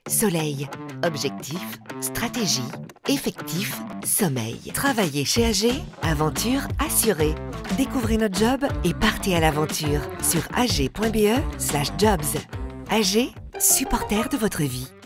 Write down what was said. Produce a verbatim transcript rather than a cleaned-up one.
Soleil. Objectif, stratégie, effectif, sommeil. Travailler chez A G, aventure assurée. Découvrez notre job et partez à l'aventure sur ag point b e slash jobs. A G, supporter de votre vie.